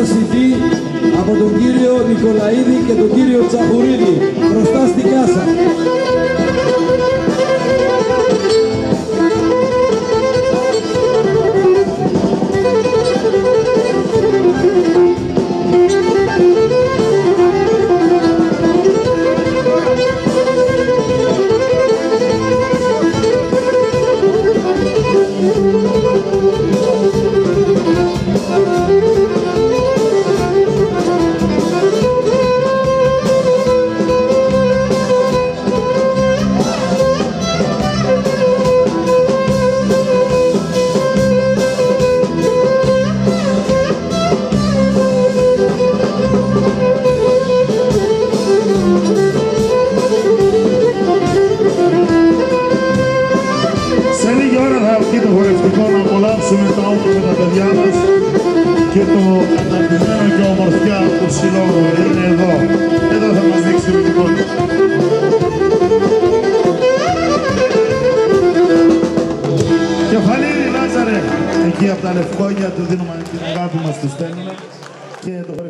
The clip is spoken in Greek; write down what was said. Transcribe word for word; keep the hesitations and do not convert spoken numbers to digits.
σι ντι από τον κύριο Νικολαίδη και τον κύριο Τσαχουρίδη μπροστά στην κάσα. Με το όπλο με τα παιδιά μας και το αναπτυγμένο και ομορφιά του συλλόγου είναι εδώ. Εδώ θα μας δείξει το λοιπόν. Κεφαλήρι Λάζαρε, εκεί από τα Λευκόγια του δίνουμε την αγάπη μας, του στέλνουμε και το